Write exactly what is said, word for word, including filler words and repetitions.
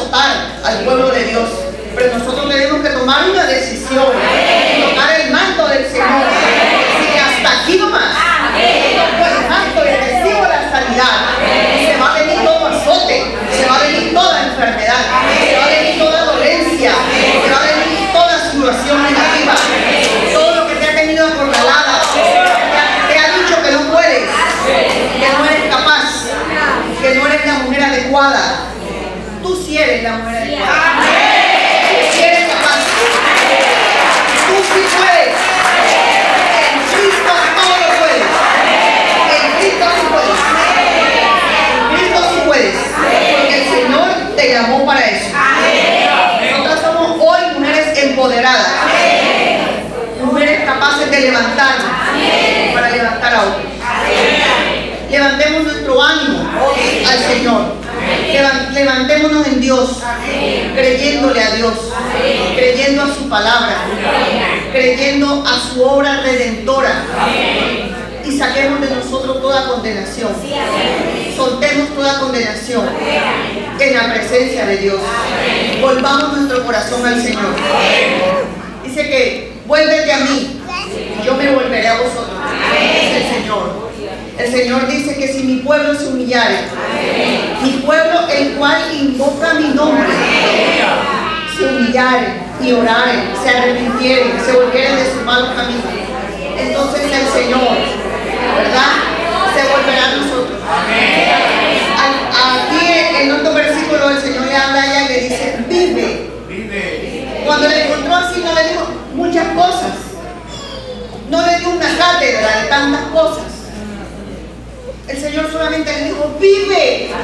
azotar al pueblo de Dios, pero nosotros tenemos que tomar una decisión, tomar el manto del Señor, y que hasta aquí nomás, tomo el manto y recibo la sanidad, se va a venir todo azote, se va a venir toda enfermedad, se va a venir toda dolencia, se va a venir toda situación negativa, todo lo que te ha tenido acorralada, te ha dicho que no puedes, que no eres capaz, que no eres la mujer adecuada. Tú sí eres la mujer adecuada. Tú sí eres capaz. Tú sí puedes. En Cristo todo lo puedes. En Cristo sí puedes. En Cristo sí puedes. Porque el Señor te llamó para eso. Nosotras somos hoy mujeres empoderadas. Mujeres capaces de levantarnos para levantar a otros. Levantemos nuestro ánimo al Señor. Levantémonos en Dios, creyéndole a Dios, creyendo a su palabra, creyendo a su obra redentora, y saquemos de nosotros toda condenación. Soltemos toda condenación en la presencia de Dios. Volvamos nuestro corazón al Señor. Dice que vuélvete a mí y yo me volveré a vosotros, dice el Señor. El Señor dice que si mi pueblo se humillare, mi pueblo el cual invoca mi nombre, se humillare y orare, se arrepintieren, se volvieren de sus malos caminos, entonces el Señor, ¿verdad?, se volverá a nosotros. Aquí en otro versículo el Señor le habla a ella y le dice, vive. Cuando le encontró así no le dijo muchas cosas, no le dio una cátedra de tantas cosas. El Señor solamente le dijo, vive.